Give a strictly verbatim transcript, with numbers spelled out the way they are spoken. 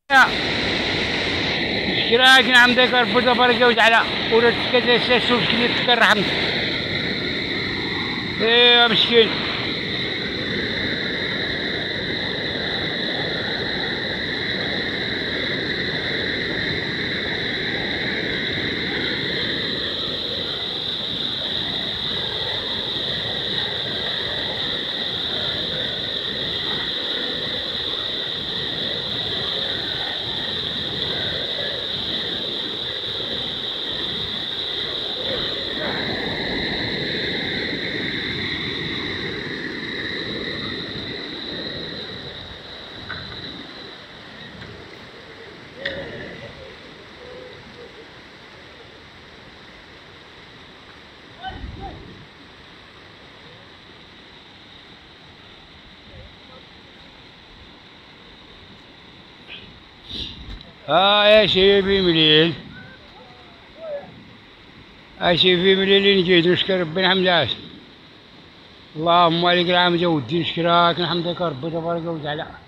شراك نعم ذكر برضه برجع وجعله ولد كذا سلسل كذا تذكر رحمت ايه مسكين. ها يا شيبي مليل يا شيبي مليل نجيت نشكر ربنا الحمد. اللهم لك الحمد ودي نشكرك نحمدك ربي تبارك وتعالى.